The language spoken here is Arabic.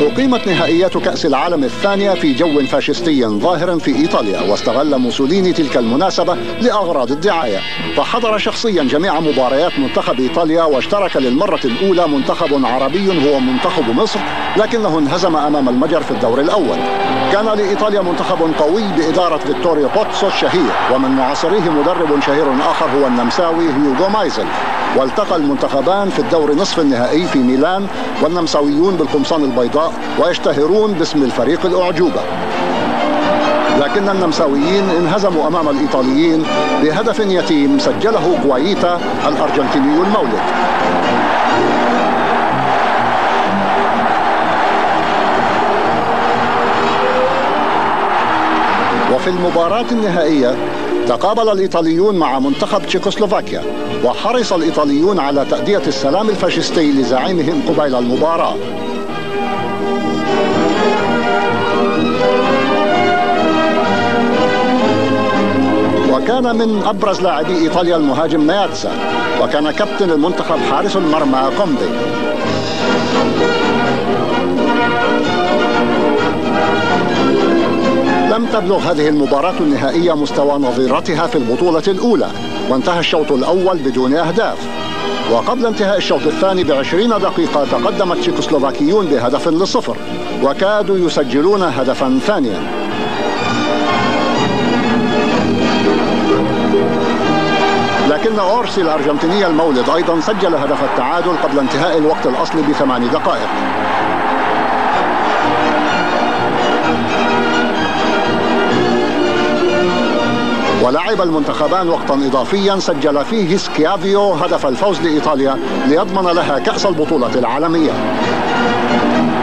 أقيمت نهائيات كأس العالم الثانية في جو فاشستي ظاهر في إيطاليا، واستغل موسوليني تلك المناسبة لأغراض الدعاية، فحضر شخصيا جميع مباريات منتخب إيطاليا، واشترك للمرة الأولى منتخب عربي هو منتخب مصر، لكنه انهزم أمام المجر في الدور الأول. كان لإيطاليا منتخب قوي بإدارة فيتوريو بوتسو الشهير، ومن معاصريه مدرب شهير آخر هو النمساوي هيوغو مايزل. والتقى المنتخبان في الدور نصف النهائي في ميلان، والنمساويون بالقمصان البيضاء ويشتهرون باسم الفريق الأعجوبة، لكن النمساويين انهزموا أمام الإيطاليين بهدف يتيم سجله غوايتا الأرجنتيني المولد. وفي المباراة النهائية تقابل الإيطاليون مع منتخب تشيكوسلوفاكيا، وحرص الإيطاليون على تأدية السلام الفاشستي لزعيمهم قبيل المباراة. وكان من أبرز لاعبي إيطاليا المهاجم مياتسا، وكان كابتن المنتخب حارس المرمى كوندي. لم تبلغ هذه المباراة النهائية مستوى نظيرتها في البطولة الأولى، وانتهى الشوط الأول بدون أهداف. وقبل انتهاء الشوط الثاني ب20 دقيقة تقدم التشيكوسلوفاكيون ب1-0، وكادوا يسجلون هدفا ثانيا. لكن أورسي الأرجنتيني المولد أيضا سجل هدف التعادل قبل انتهاء الوقت الأصلي ب8 دقائق. ولعب المنتخبان وقتا إضافيا سجل فيه سكيافيو هدف الفوز لإيطاليا ليضمن لها كأس البطولة العالمية.